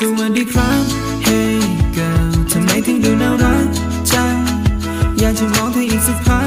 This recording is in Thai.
วัสดีครับ Hey girl ทำไมถึงดูน่ารักจังอยากจะมองเธออีกสักพัก